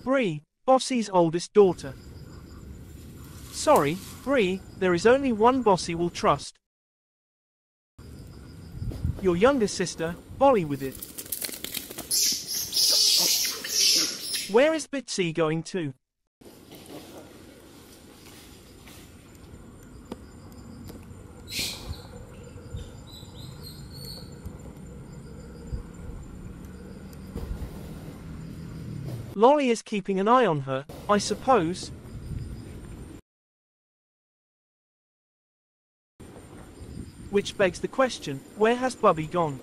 Bree, Bossy's oldest daughter. Sorry, Bree, there is only one Bossy will trust. Your younger sister, Bolly with it. Where is Bitsy going to? Lolly is keeping an eye on her, I suppose. Which begs the question, where has Bubby gone?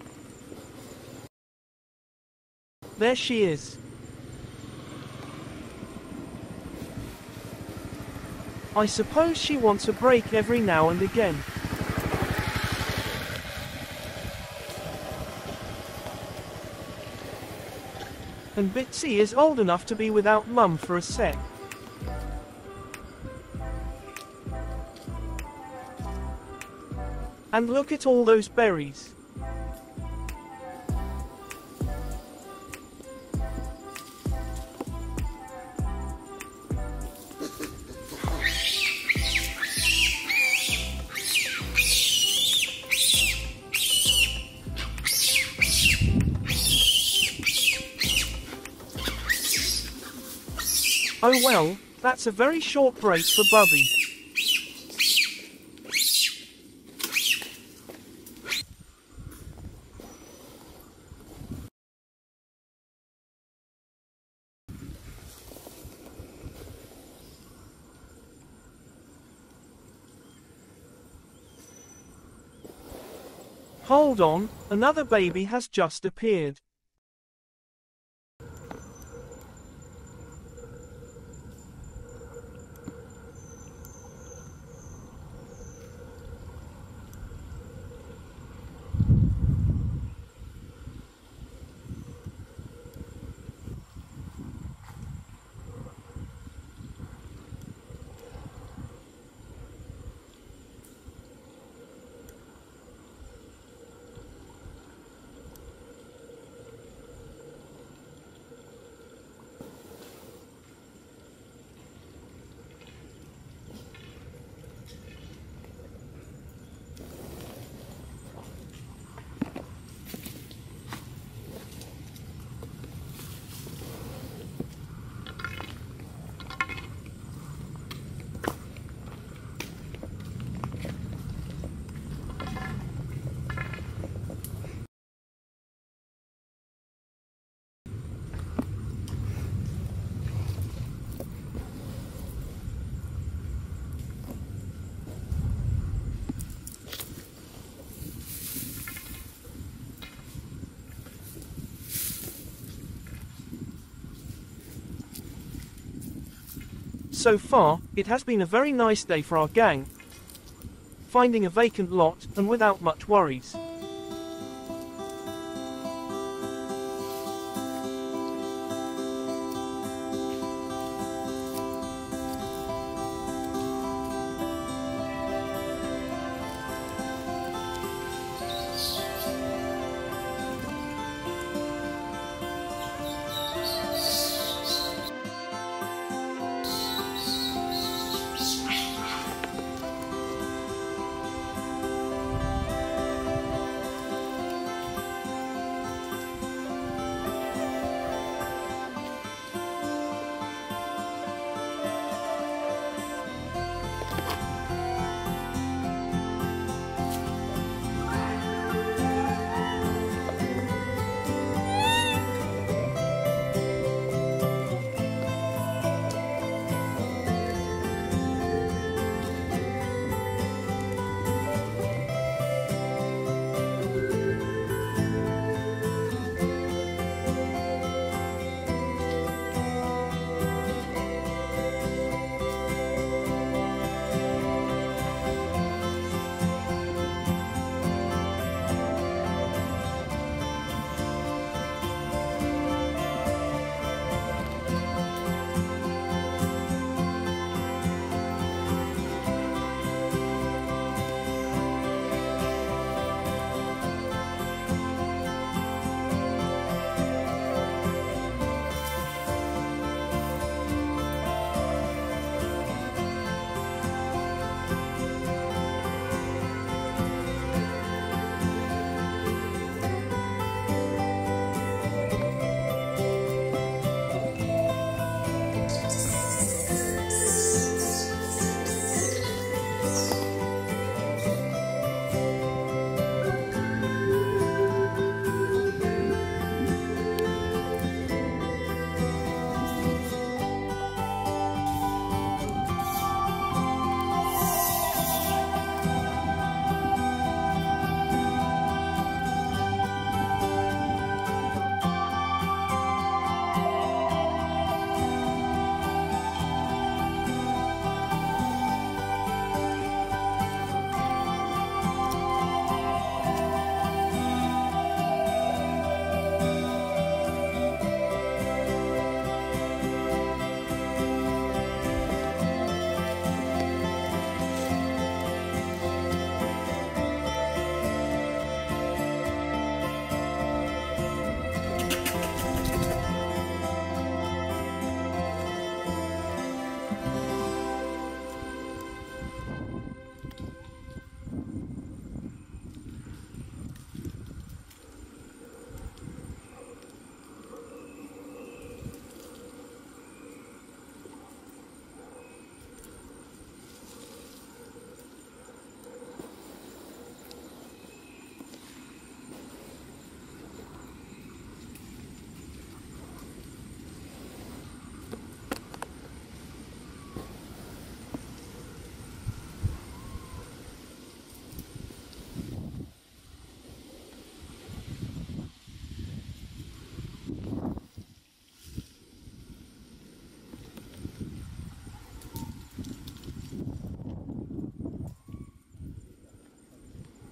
There she is. I suppose she wants a break every now and again. And Bitsy is old enough to be without Mum for a sec. And look at all those berries. Oh well, that's a very short break for Bubby. Hold on, another baby has just appeared. So far, it has been a very nice day for our gang. Finding a vacant lot, and without much worries.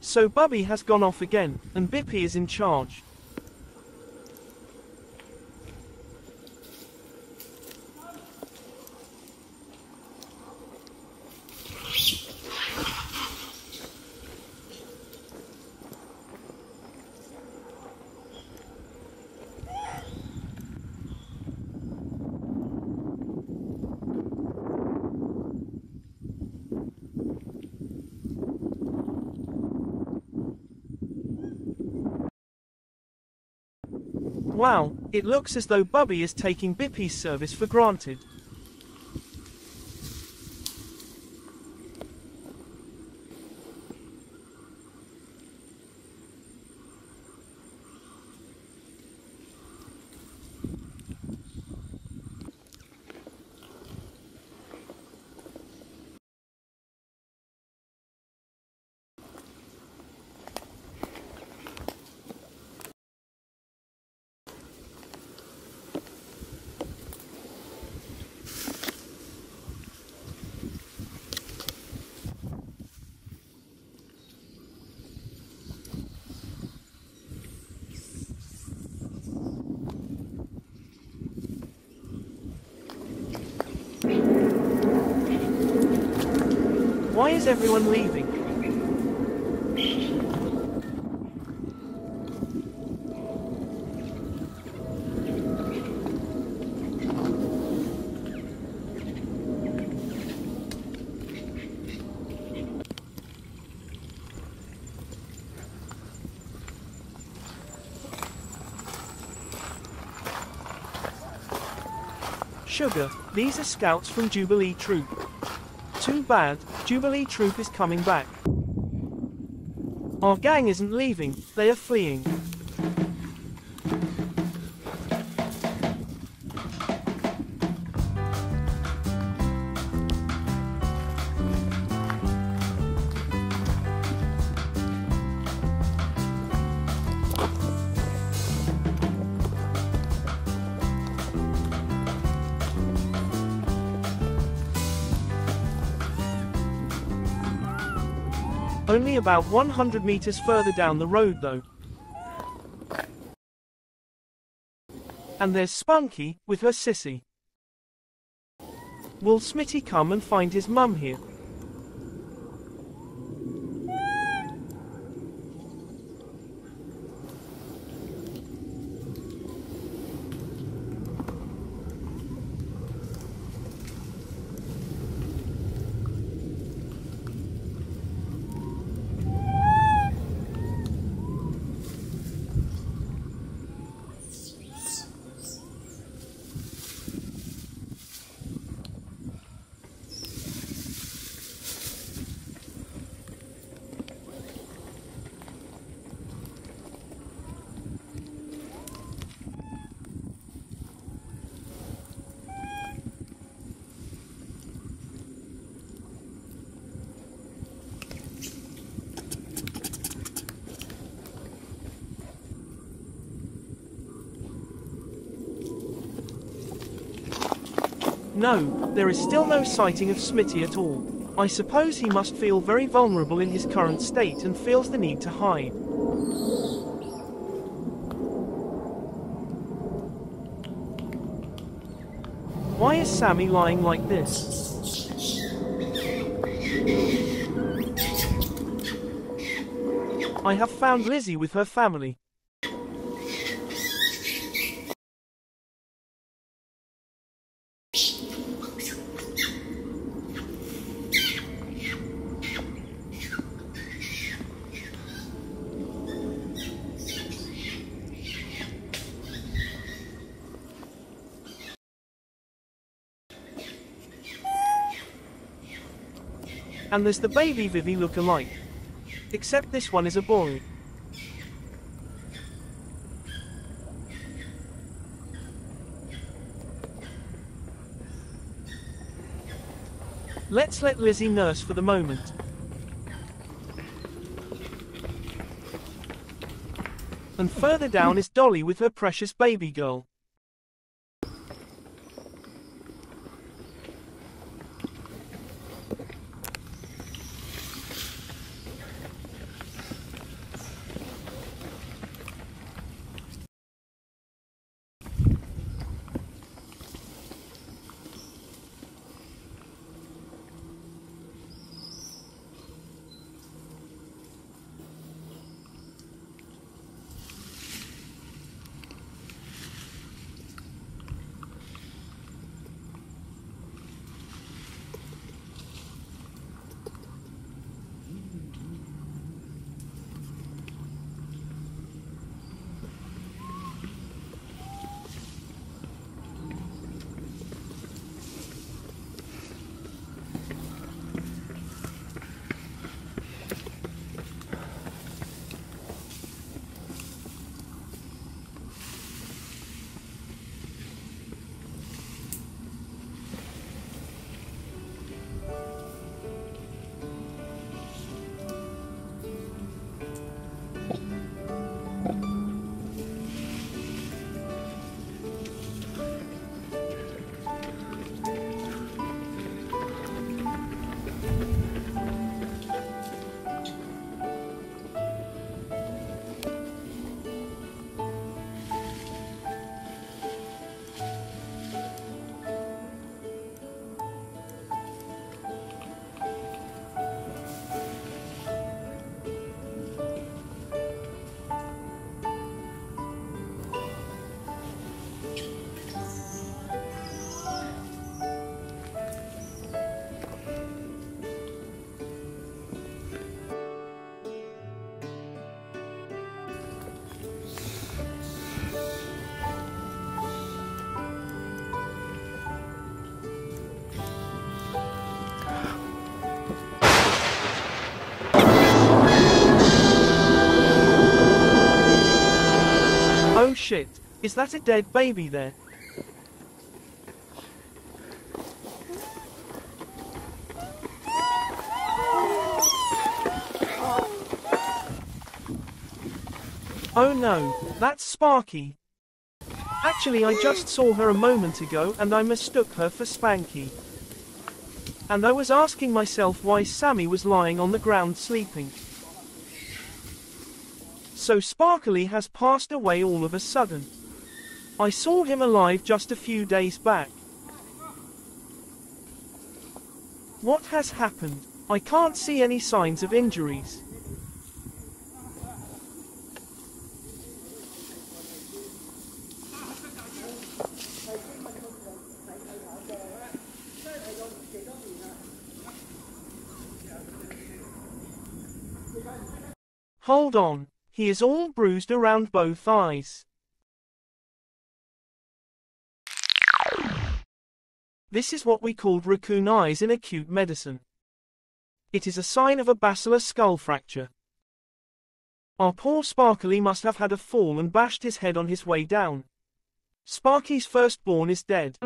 So Bubby has gone off again, and Bippy is in charge. Wow, it looks as though Bubby is taking Bippy's service for granted. Why is everyone leaving? Sugar, these are scouts from Jubilee Troop. Too bad, Jubilee Troop is coming back. Our gang isn't leaving, they are fleeing. Only about 100 meters further down the road though. And there's Spunky, with her sissy. Will Smitty come and find his mum here? No, there is still no sighting of Smitty at all. I suppose he must feel very vulnerable in his current state and feels the need to hide. Why is Sammy lying like this? I have found Lizzie with her family. And there's the baby Vivi look-alike. Except this one is a boy. Let's let Lizzie nurse for the moment. And further down is Dolly with her precious baby girl. Is that a dead baby there? Oh no, that's Sparky. Actually, I just saw her a moment ago and I mistook her for Spunky. And I was asking myself why Sammy was lying on the ground sleeping. So Sparkly has passed away all of a sudden. I saw him alive just a few days back. What has happened? I can't see any signs of injuries. Hold on, he is all bruised around both eyes. This is what we called raccoon eyes in acute medicine. It is a sign of a basilar skull fracture. Our poor Sparkly must have had a fall and bashed his head on his way down. Sparky's firstborn is dead.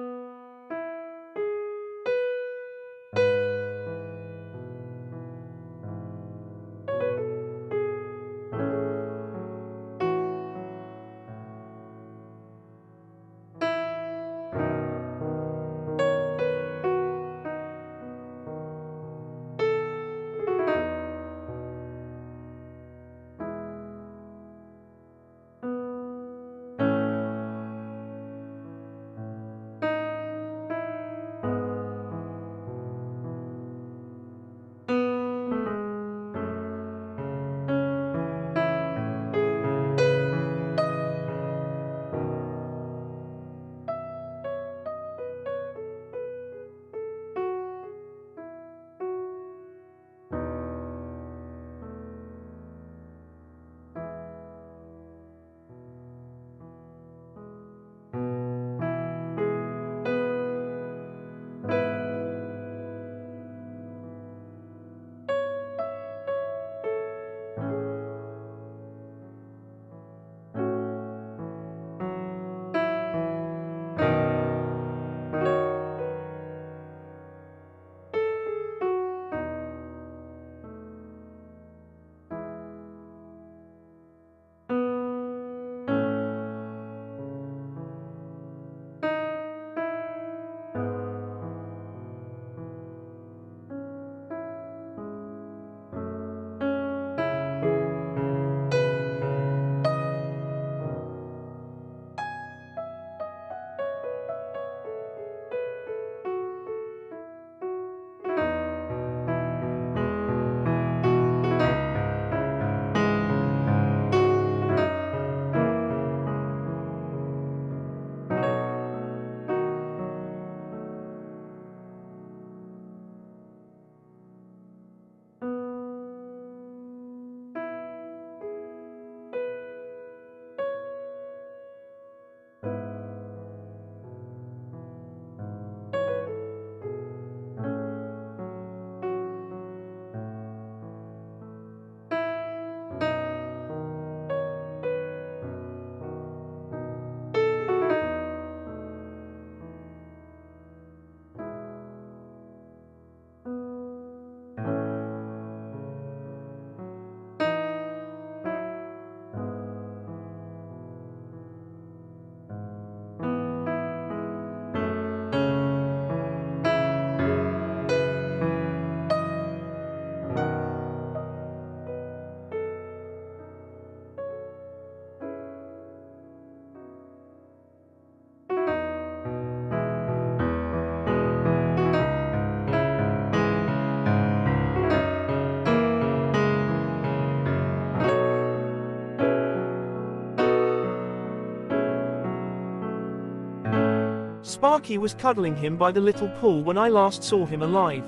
Sparky was cuddling him by the little pool when I last saw him alive.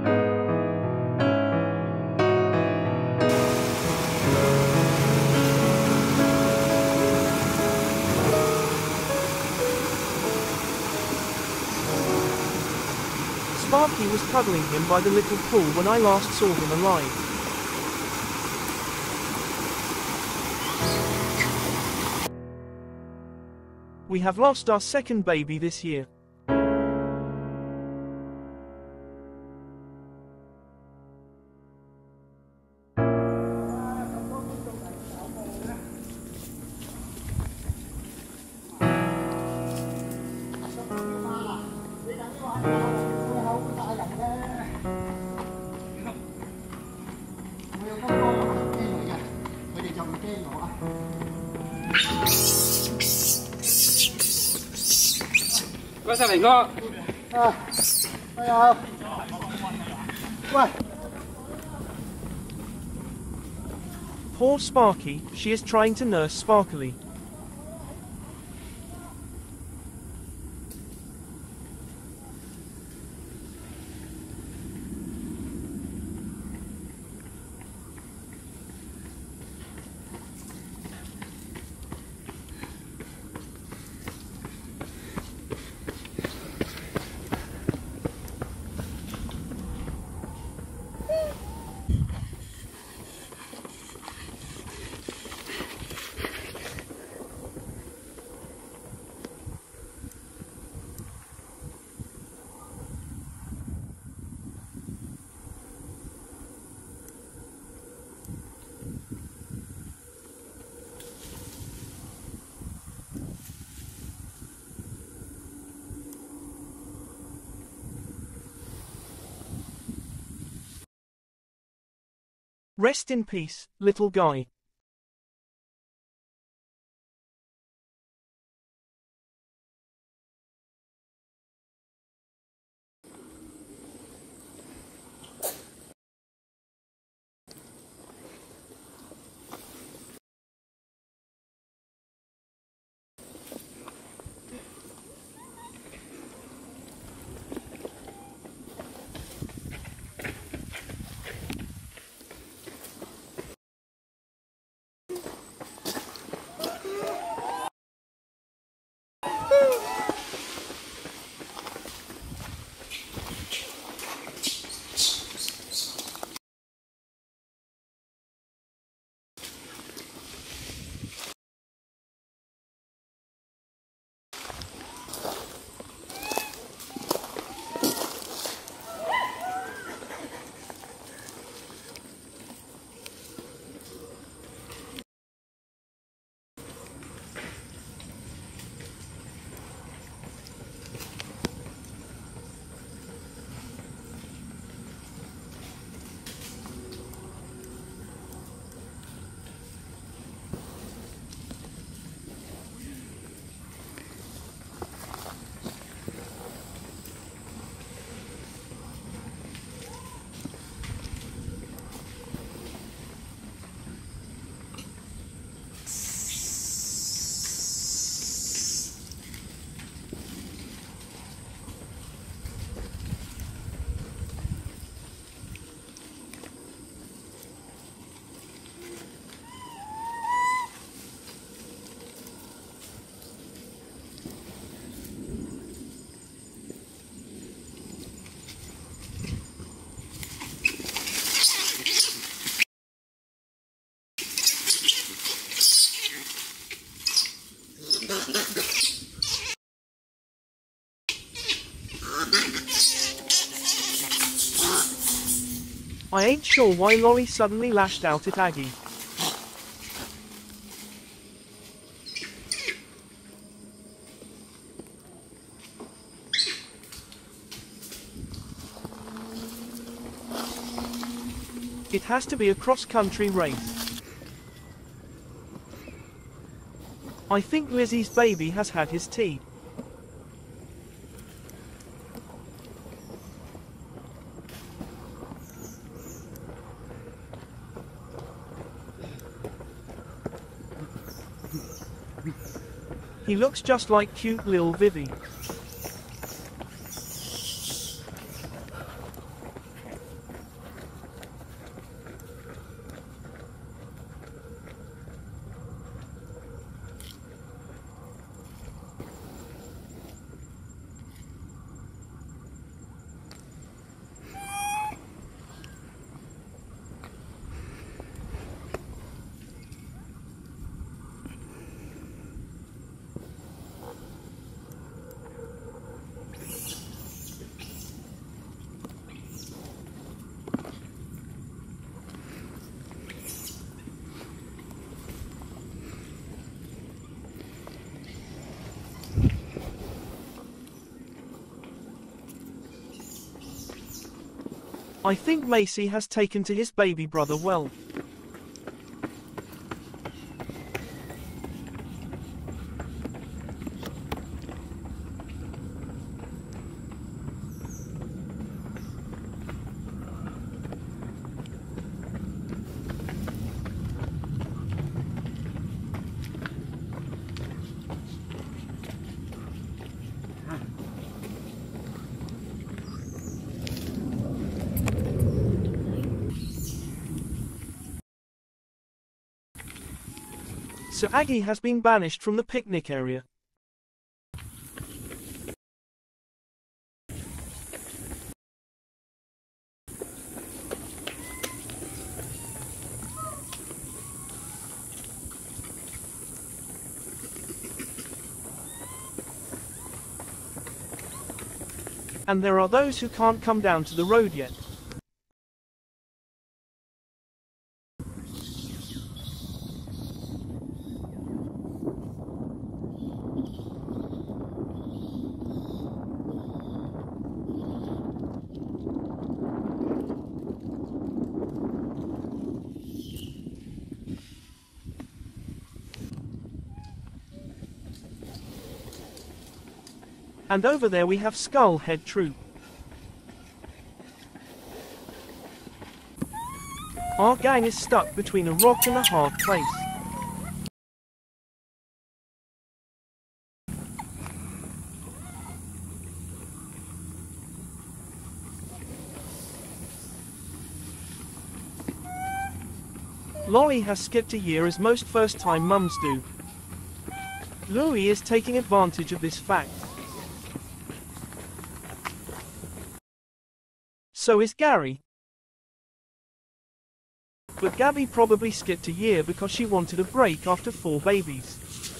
Sparky was cuddling him by the little pool when I last saw him alive. We have lost our second baby this year. Có sao mình có? Poor Sparky, she is trying to nurse Sparkly. Rest in peace, little guy. I ain't sure why Lolly suddenly lashed out at Aggie. It has to be a cross-country race. I think Lizzie's baby has had his tea. He looks just like cute Lil Vivi. I think Macy has taken to his baby brother well. So Aggie has been banished from the picnic area. And there are those who can't come down to the road yet. And over there we have Skullhead Troop. Our gang is stuck between a rock and a hard place. Laurie has skipped a year as most first-time mums do. Louie is taking advantage of this fact. So is Gary. But Gabby probably skipped a year because she wanted a break after 4 babies.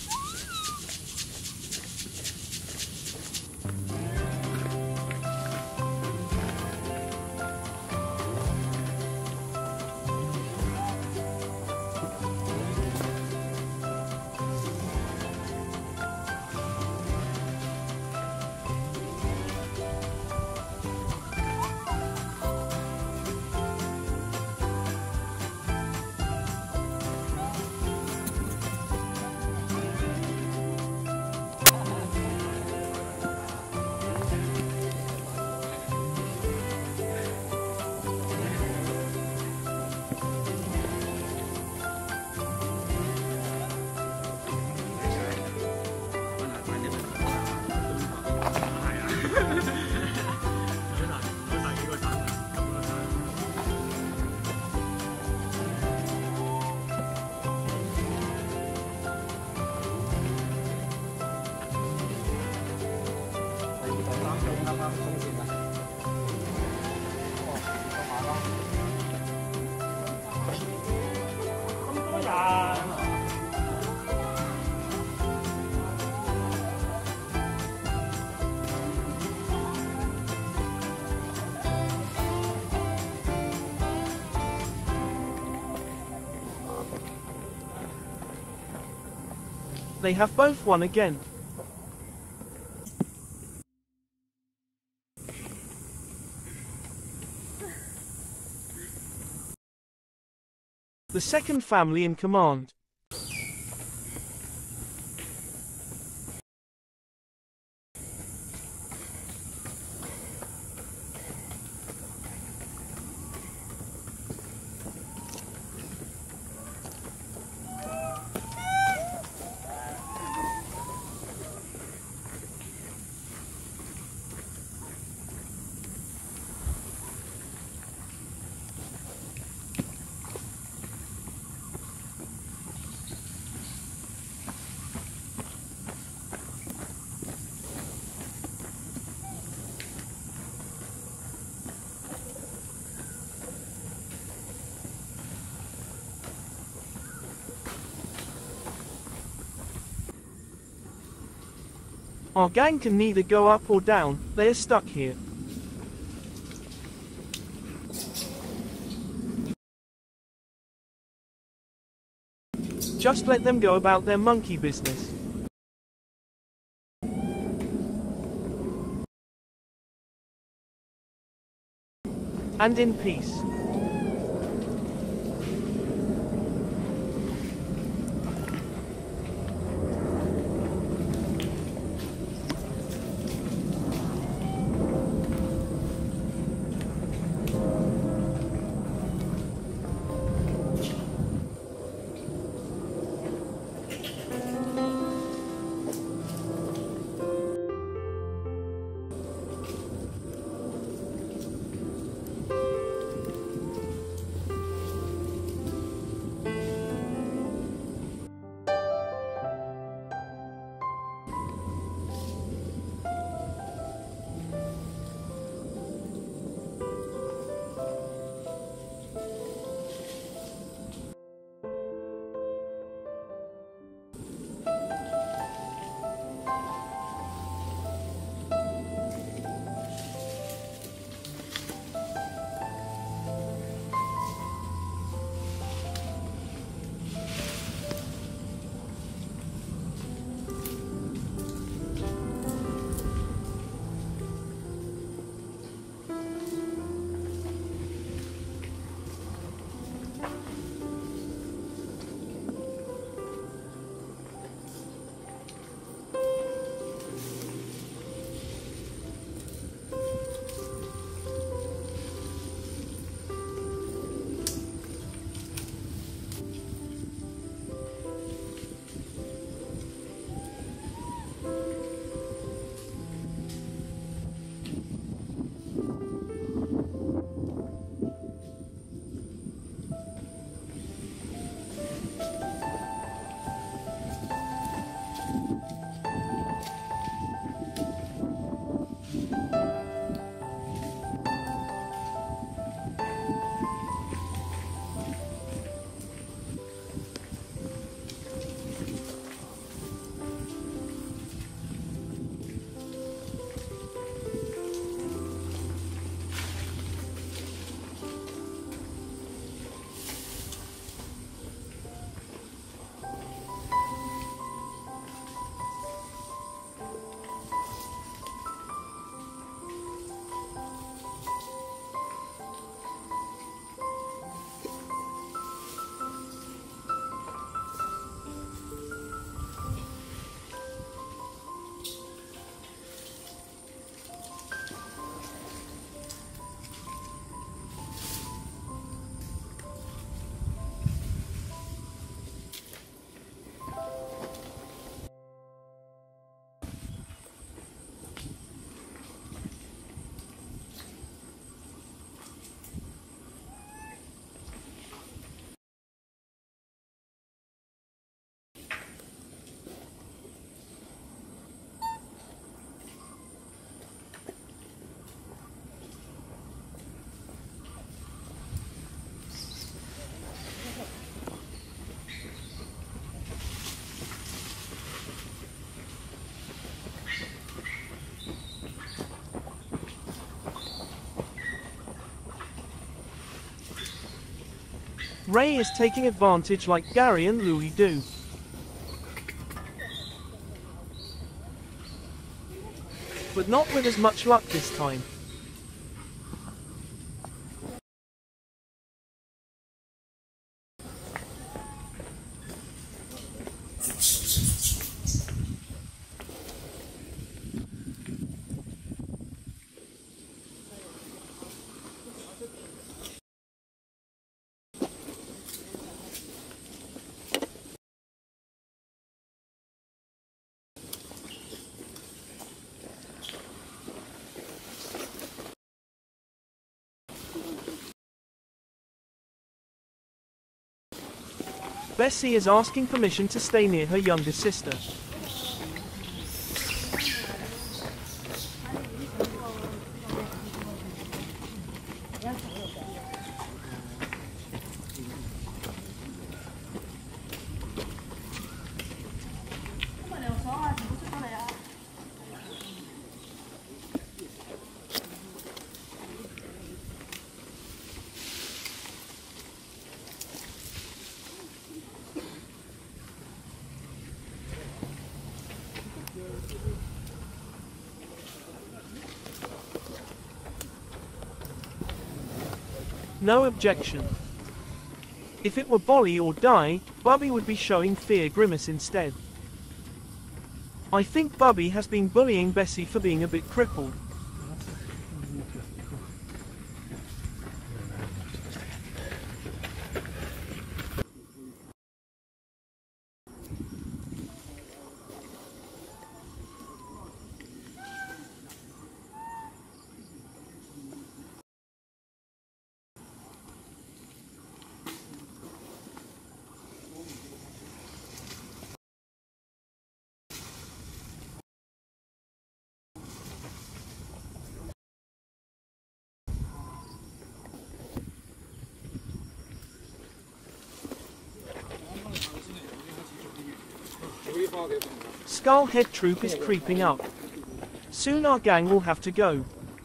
They have both won again. The second family in command. Our gang can neither go up or down, they are stuck here. Just let them go about their monkey business. and in peace. Ray is taking advantage like Gary and Louie do. But not with as much luck this time. Bessie is asking permission to stay near her younger sister. no objection. If it were Bolly or Di, Bubby would be showing fear grimace instead. I think Bubby has been bullying Bessie for being a bit crippled. Skullhead Troop is creeping up. Soon our gang will have to go.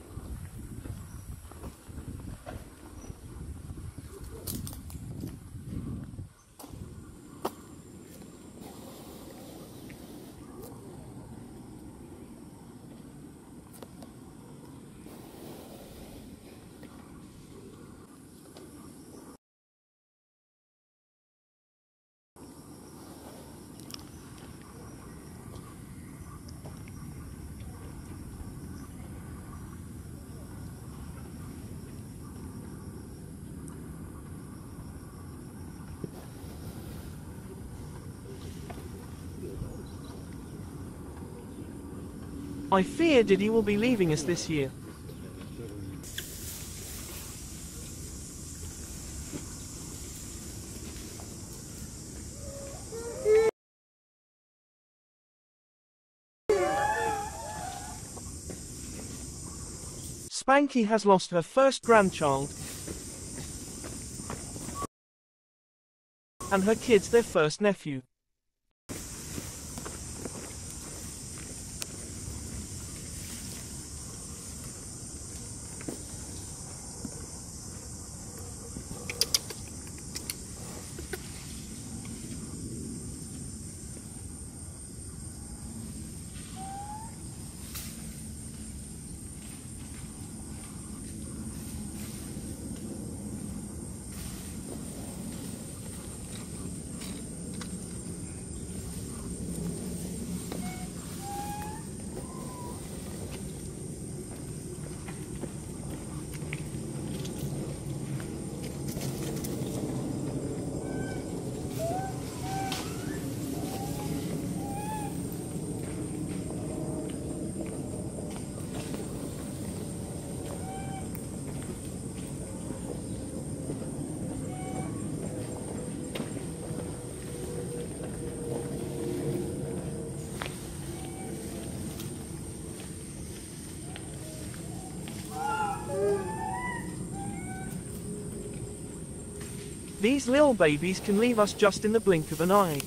I fear Diddy will be leaving us this year. Spunky has lost her first grandchild, and her kids their first nephew. These little babies can leave us just in the blink of an eye.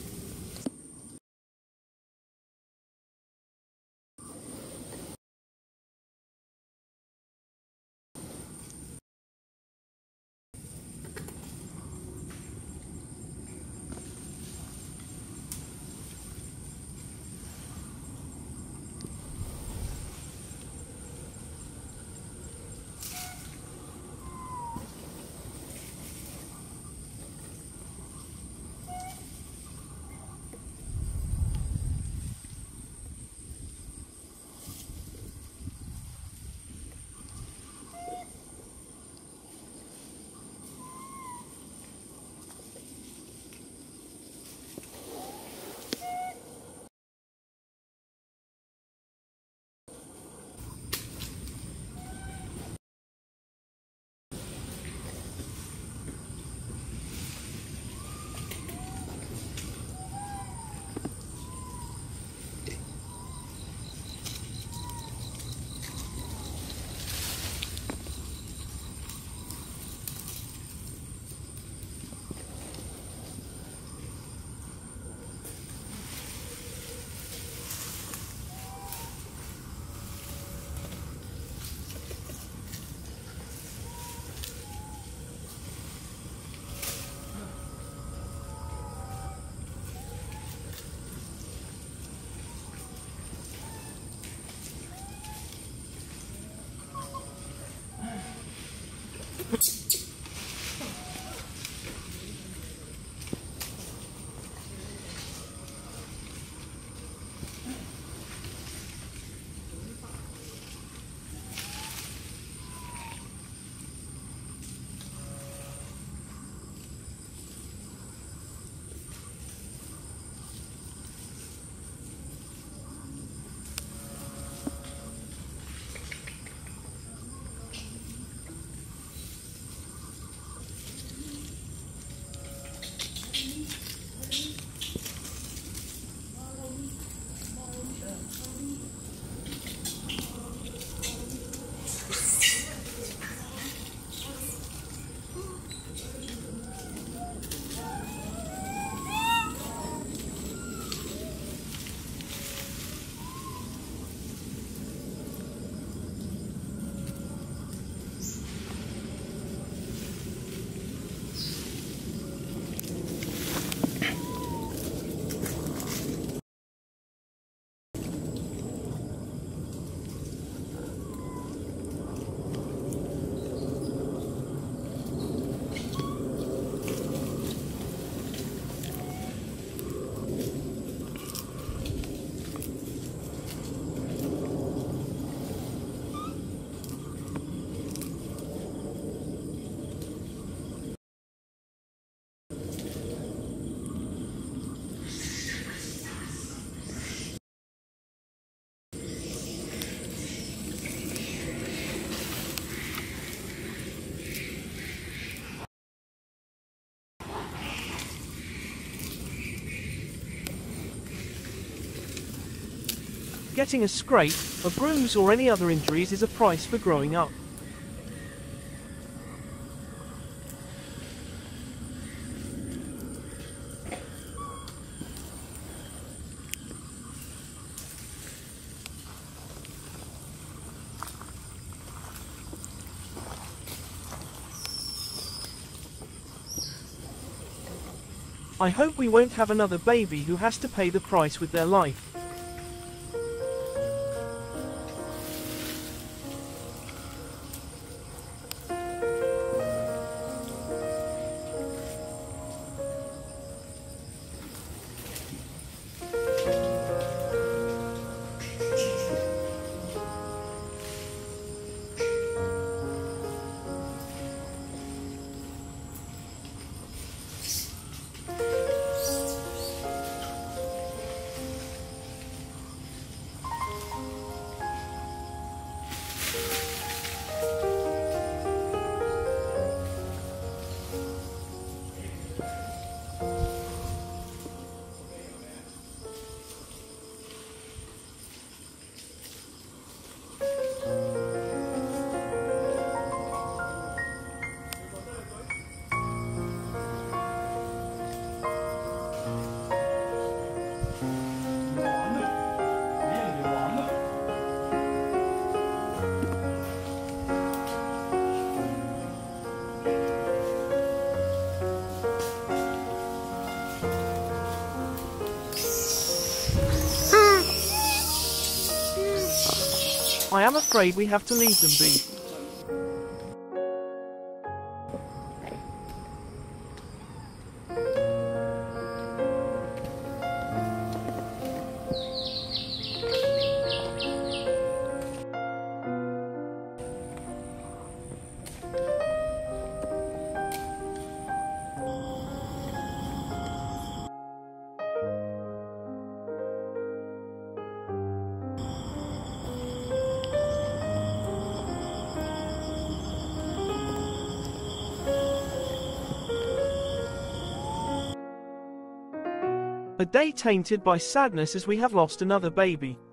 Getting a scrape, a bruise or any other injuries is a price for growing up. I hope we won't have another baby who has to pay the price with their life. I am afraid we have to leave them be. A day tainted by sadness as we have lost another baby.